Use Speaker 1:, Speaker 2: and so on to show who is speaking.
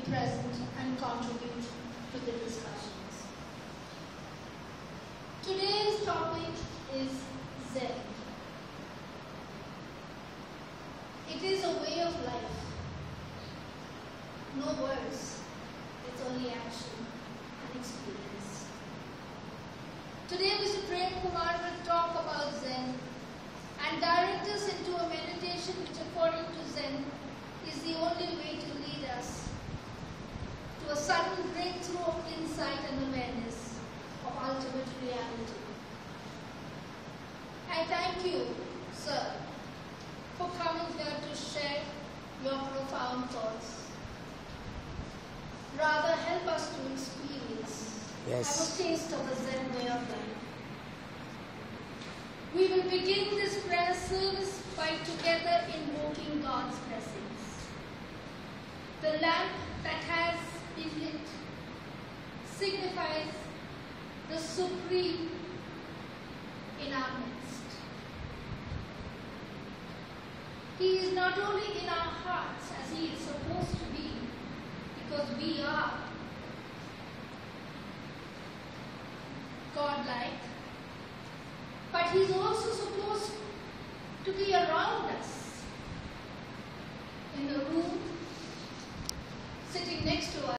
Speaker 1: present and contribute to the discussions. Today's topic is Zen. It is a way of life. No words, it's only action and experience. Today Mr. Prem Kumar will talk about Zen and direct us into a meditation which, according to Zen, is the only way to lead us to a sudden breakthrough of insight and awareness of ultimate reality. I thank you, sir, for coming here to share your profound thoughts. Rather, help us to experience, have a taste of the Zen way of life. We will begin this prayer service by together invoking God's blessings. The lamp that has been lit signifies the Supreme in our midst. He is not only in our hearts as He is supposed to be, because we are God-like, but He's also supposed to be around us, in the room, sitting next to us.